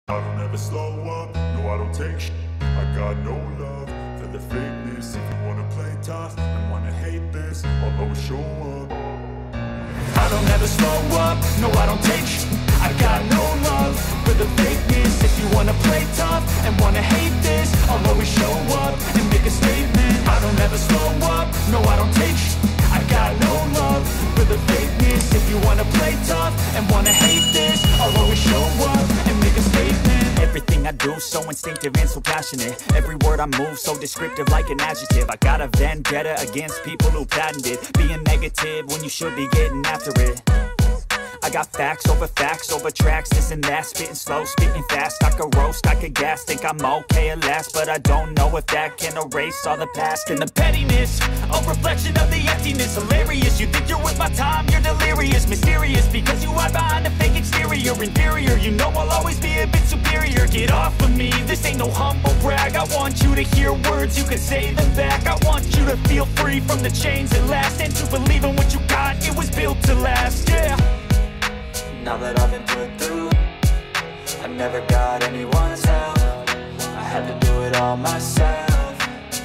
I don't ever slow up, no I don't take shit. I got no love for the fakeness. If you wanna play tough and wanna hate this, I'll always show up. I don't ever slow up, no I don't take shit. I got no love for the fakeness. If you wanna play tough and wanna hate this, I'll always show up and make a statement. I don't ever slow up, no I don't take shit. I got no love for the fakeness. If you wanna play tough and wanna hate this, I'll always show up and make a statement. Everything I do so instinctive and so passionate. Every word I move so descriptive like an adjective. I got a vendetta against people who patented being negative when you should be getting after it. I got facts over tracks, this and that. Spitting slow, spitting fast. I could roast, I could gas. Think I'm okay at last, but I don't know if that can erase all the past. And the pettiness, a reflection of the emptiness. Hilarious, you think you're worth my time, you're delirious. Mysterious, because you hide behind a fake exterior. Inferior, you know I'll always be a bit superior. Get off of me, this ain't no humble brag. I want you to hear words, you can say them back. I want you to feel free from the chains that last, and to believe in what you got, it was built to last, yeah. Now that I've been put through, I never got anyone's help. I had to do it all myself.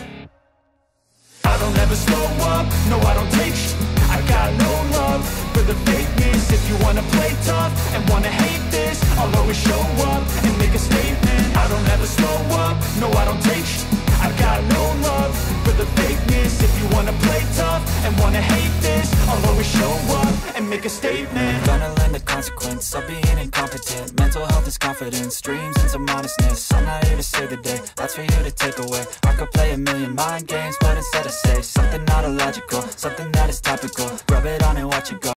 I don't ever slow up, no I don't take shit. I got no love for the fakeness. If you wanna play tough and wanna hate this, I'll always show up and make a statement. I don't ever slow up, no I don't take shit. I got no love for the fakeness. If you wanna play tough and wanna hate this, I'll always show up and make a statement. Gonna learn the consequence of being incompetent. Mental health is confidence, dreams and some honestness. I'm not here to save the day, that's for you to take away. I could play a million mind games, but instead I say something not illogical, something that is topical. Rub it on and watch it go.